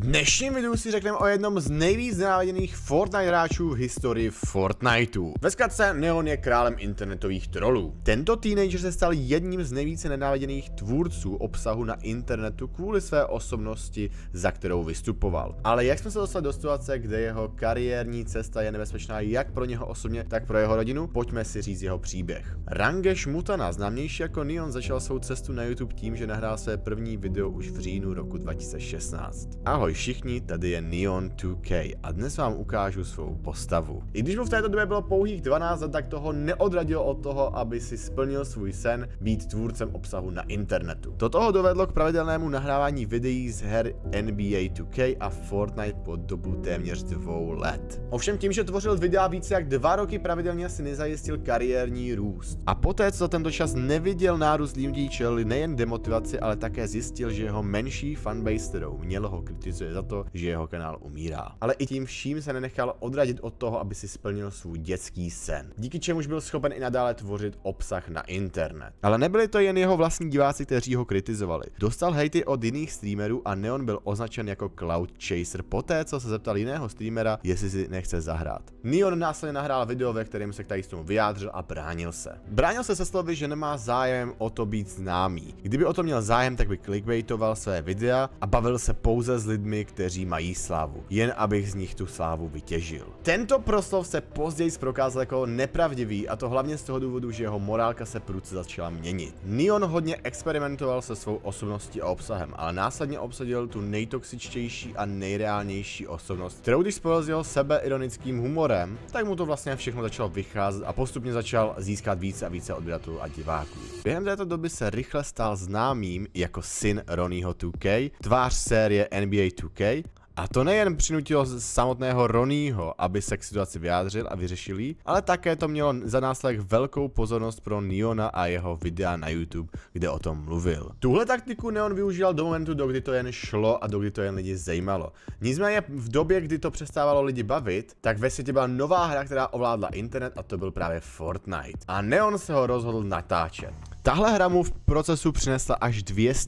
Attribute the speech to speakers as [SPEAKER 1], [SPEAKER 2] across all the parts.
[SPEAKER 1] dnešním videu si řekneme o jednom z nejvíc nenáviděných Fortnite hráčů v historii Fortniteu. Ve zkratce Neon je králem internetových trolů. Tento teenager se stal jedním z nejvíce nenáviděných tvůrců obsahu na internetu kvůli své osobnosti, za kterou vystupoval. Ale jak jsme se dostali do situace, kde jeho kariérní cesta je nebezpečná jak pro něho osobně, tak pro jeho rodinu, pojďme si říct jeho příběh. Rangesh Mutana, známější jako Neon, začal svou cestu na YouTube tím, že nahrál své první video už v říjnu roku 2016. Ahoj všichni, tady je Neon 2K a dnes vám ukážu svou postavu. I když mu v této době bylo pouhých 12 let, tak toho neodradilo od toho, aby si splnil svůj sen být tvůrcem obsahu na internetu. Toto ho dovedlo k pravidelnému nahrávání videí z her NBA 2K a Fortnite po dobu téměř 2 let. Ovšem tím, že tvořil videa více jak 2 roky, pravidelně si nezajistil kariérní růst. A poté, co za tento čas neviděl nárůst lidí, čelili nejen demotivaci, ale také zjistil, že jeho menší fanbase, kterou měl, ho kritizuje za to, že jeho kanál umírá. Ale i tím vším se nenechal odradit od toho, aby si splnil svůj dětský sen. Díky čemuž byl schopen i nadále tvořit obsah na internet. Ale nebyli to jen jeho vlastní diváci, kteří ho kritizovali. Dostal hejty od jiných streamerů a Neon byl označen jako Cloud Chaser poté, co se zeptal jiného streamera, jestli si nechce zahrát. Neon následně nahrál video, ve kterém se k tady tomu vyjádřil a bránil se. Bránil se slovy, že nemá zájem o to být známý. Kdyby o to měl zájem, tak by clickbaitoval své videa a bavil se pouze s lidmi, kteří mají slávu, jen abych z nich tu slávu vytěžil. Tento proslov se později prokázal jako nepravdivý, a to hlavně z toho důvodu, že jeho morálka se prudce začala měnit. Neon hodně experimentoval se svou osobností a obsahem, ale následně obsadil tu nejtoxičtější a nejreálnější osobnost, kterou když spojil s jeho sebeironickým humorem, tak mu to vlastně všechno začalo vycházet a postupně začal získat více a více odběratelů a diváků. Během této doby se rychle stal známým jako syn Ronnieho 2K, tvář série NBA 2K, a to nejen přinutilo samotného Ronnieho, aby se k situaci vyjádřil a vyřešil ji, ale také to mělo za následek velkou pozornost pro Neona a jeho videa na YouTube, kde o tom mluvil. Tuhle taktiku Neon využíval do momentu, dokdy to jen šlo a dokdy to jen lidi zajímalo. Nicméně v době, kdy to přestávalo lidi bavit, tak ve světě byla nová hra, která ovládla internet, a to byl právě Fortnite. A Neon se ho rozhodl natáčet. Tahle hra mu v procesu přinesla až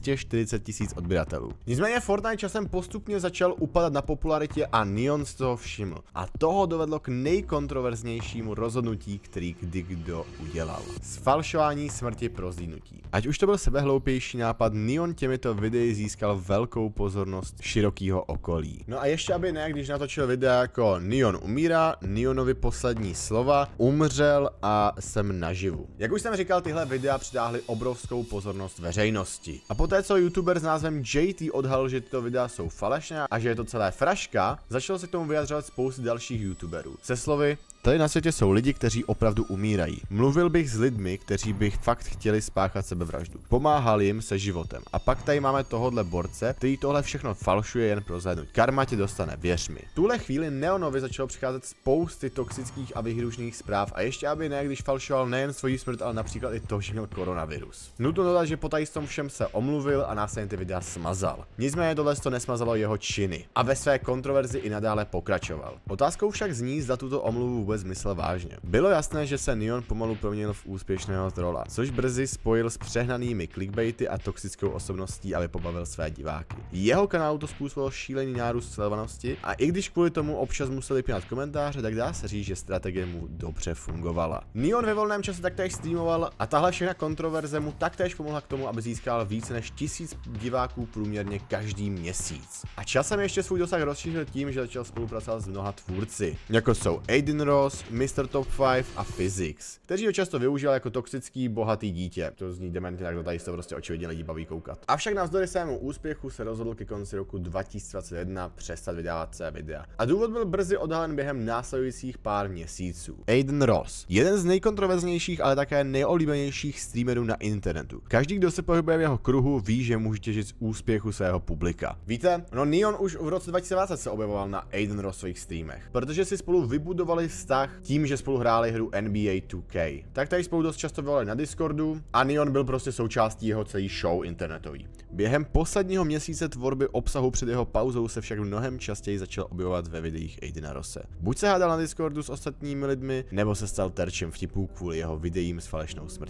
[SPEAKER 1] 240 000 odběratelů. Nicméně Fortnite časem postupně začal upadat na popularitě a Neon z toho všiml. A toho dovedlo k nejkontroverznějšímu rozhodnutí, který kdy kdo udělal. Sfalšování smrti pro zlínutí. Ať už to byl sebehloupější nápad, Neon těmito videi získal velkou pozornost širokého okolí. No a ještě aby ne, když natočil videa jako Neon umírá, Neonovi poslední slova, umřel a jsem naživu. Jak už jsem říkal, tyhle videa přitáhly obrovskou pozornost veřejnosti. A poté, co youtuber s názvem JT odhalil, že tyto videa jsou falešné a že je to celé fraška, začalo se k tomu vyjadřovat spousty dalších youtuberů. Se slovy: tady na světě jsou lidi, kteří opravdu umírají. Mluvil bych s lidmi, kteří by fakt chtěli spáchat sebevraždu. Pomáhal jim se životem. A pak tady máme tohodle borce, který tohle všechno falšuje jen pro zhlédnutí. Karma tě dostane, věř mi. V tuhle chvíli Neonovi začalo přicházet spousty toxických a vyhrušných zpráv, a ještě aby ne, když falšoval nejen svoji smrt, ale například i to, že měl koronavirus. Nutno dodat, že po tady tom všem se omluvil a následně ty videa smazal. Nicméně tohle to nesmazalo jeho činy a ve své kontroverzi i nadále pokračoval. Otázkou však zní, zda tuto omluvu vůbec myslel vážně. Bylo jasné, že se Neon pomalu proměnil v úspěšného trola, což brzy spojil s přehnanými clickbaity a toxickou osobností, aby pobavil své diváky. Jeho kanálu to způsobilo šílený nárůst sledovanosti, a i když kvůli tomu občas museli pínat komentáře, tak dá se říct, že strategie mu dobře fungovala. Neon ve volném čase taktéž streamoval a tahle všechna kontroverze mu taktéž pomohla k tomu, aby získal více než 1000 diváků průměrně každý měsíc. A časem ještě svůj dosah rozšířil tím, že začal spolupracovat s mnoha tvůrci, jako jsou Aiden Ross, Mr. Top 5 a Physics, kteří ho často využívali jako toxický, bohatý dítě. To zní dementně, tak to tady se prostě očividně lidi baví koukat. Avšak navzdory svému úspěchu se rozhodl ke konci roku 2021 přestat vydávat své videa. A důvod byl brzy odhalen během následujících pár měsíců. Aiden Ross, jeden z nejkontroverznějších, ale také nejoblíbenějších streamerů na internetu. Každý, kdo se pohybuje v jeho kruhu, ví, že může těžit z úspěchu svého publika. Víte, no Neon už v roce 2020 se objevoval na Aiden Rossových streamech, protože si spolu vybudovali vztah tím, že spolu hráli hru NBA 2K. Tak tady spolu dost často volali na Discordu a Neon byl prostě součástí jeho celý show internetový. Během posledního měsíce tvorby obsahu před jeho pauzou se však mnohem častěji začal objevovat ve videích Aidena Rosse. Buď se hádal na Discordu s ostatními lidmi, nebo se stal terčem vtipů kvůli jeho videím s falešnou smrtí.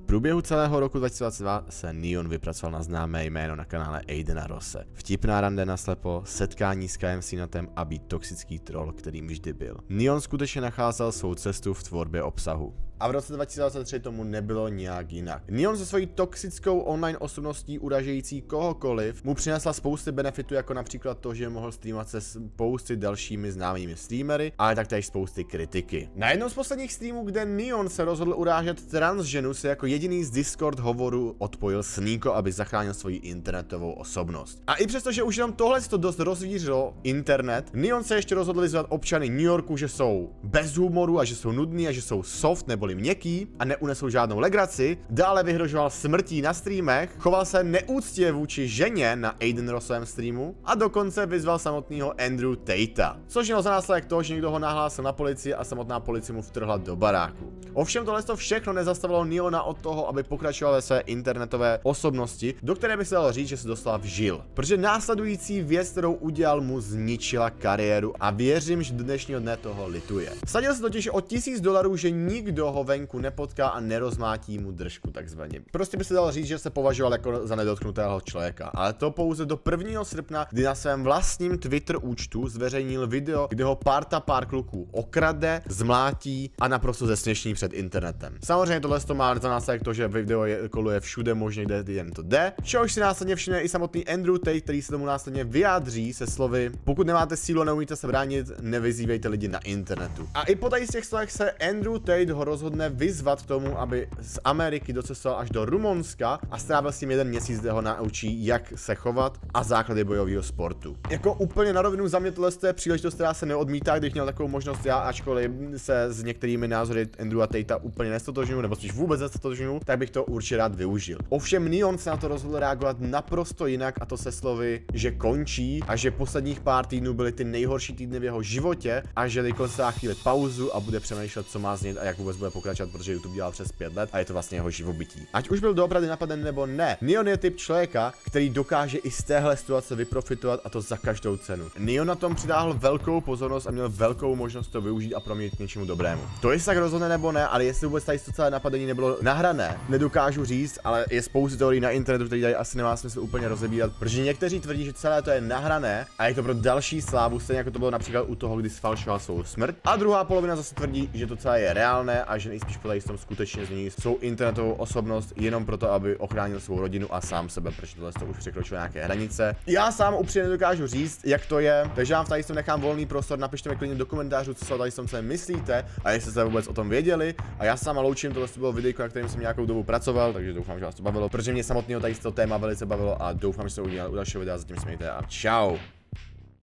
[SPEAKER 1] V průběhu celého roku 2022 se Neon vypracoval na známé jméno na kanále Aidena Rosse. Vtipná rande naslepo, setkání s Kajem Sinatem a být toxický troll, kterým vždy byl. Neon skutečně nacházel svou cestu v tvorbě obsahu. A v roce 2023 tomu nebylo nějak jinak. Neon se svojí toxickou online osobností uražející kohokoliv mu přinesla spousty benefitů, jako například to, že mohl streamovat se spousty dalšími známými streamery, ale taktéž spousty kritiky. Na jednom z posledních streamů, kde Neon se rozhodl urážet transženu, se jako jediný z Discord hovoru odpojil s Nico, aby zachránil svoji internetovou osobnost. A i přesto, že už jenom tohle to dost rozvířilo internet, Neon se ještě rozhodl vyzvat občany New Yorku, že jsou bez humoru a že jsou nudní a že jsou soft neboli měkký a neunesou žádnou legraci, dále vyhrožoval smrtí na streamech, choval se neúctivě vůči ženě na Aiden Rossovém streamu a dokonce vyzval samotného Andrew Tatea. Což mělo za následek to, že někdo ho nahlásil na policii a samotná policie mu vtrhla do baráku. Ovšem tohle všechno nezastavilo Neona od toho, aby pokračoval ve své internetové osobnosti, do které by se dalo říct, že se dostala vžil. Protože následující věc, kterou udělal, mu zničila kariéru a věřím, že do dnešního dne toho lituje. Vsadil se totiž o $1000, že nikdo ho venku nepotká a nerozmátí mu držku takzvaně. Prostě by se dalo říct, že se považoval jako za nedotknutého člověka, ale to pouze do 1. srpna, kdy na svém vlastním Twitter účtu zveřejnil video, kde ho pár kluků okrade, zmlátí a naprosto zesměšní před internetem. Samozřejmě tohle má za následek to, že video koluje všude možně, kde jen to jde, čehož si následně všimne i samotný Andrew Tate, který se tomu následně vyjádří se slovy: pokud nemáte sílu a neumíte se bránit, nevyzývejte lidi na internetu. A i po tady z těch slovech se Andrew Tate ho rozhodne vyzvat k tomu, aby z Ameriky docestoval až do Rumunska a strávil s tím 1 měsíc, kde ho naučí, jak se chovat a základy bojového sportu. Jako úplně na rovinu za mě tohle je příležitost, která se neodmítá, když měl takovou možnost já, ačkoliv se s některými názory Andrewa Tatea úplně nestotožňuju, nebo spíš vůbec nestotožňuju, tak bych to určitě rád využil. Ovšem Neon se na to rozhodl reagovat naprosto jinak, a to se slovy, že končí a že posledních pár týdnů byly ty nejhorší týdny v jeho životě a že teď dá chvíli pauzu a bude přemýšlet, co má znět a jak vůbec bude pokračovat, protože YouTube dělal přes 5 let a je to vlastně jeho živobytí. Ať už byl doopravdy napaden nebo ne, Neon je typ člověka, který dokáže i z téhle situace vyprofitovat, a to za každou cenu. Neon na tom přitáhl velkou pozornost a měl velkou možnost to využít a proměnit k něčemu dobrému. To jestli tak rozhodne nebo ne, ale jestli vůbec tady to celé napadení nebylo nahrané, nedokážu říct, ale je spoustu teorií na internetu, který tady asi nemá smysl úplně rozebírat, protože někteří tvrdí, že celé to je nahrané a je to pro další slávu, stejně jako to bylo například u toho, kdy sfalšoval svou smrt. A druhá polovina zase tvrdí, že to celé je reálné a že nejspíš podle tom skutečně změní svou internetovou osobnost jenom proto, aby ochránil svou rodinu a sám sebe, protože tohle to už překročilo nějaké hranice. Já sám upřímně nedokážu říct, jak to je, takže vám tady nechám volný prostor, napište mi klidně do komentářů, co si o tady se myslíte a jestli jste vůbec o tom věděli. A já se sama loučím, tohle bylo videjko, na kterém jsem nějakou dobu pracoval, takže doufám, že vás to bavilo, protože mě samotného tady z toho téma velice bavilo a doufám, že se uvidíme u dalšího videa, zatím se mějte a čau.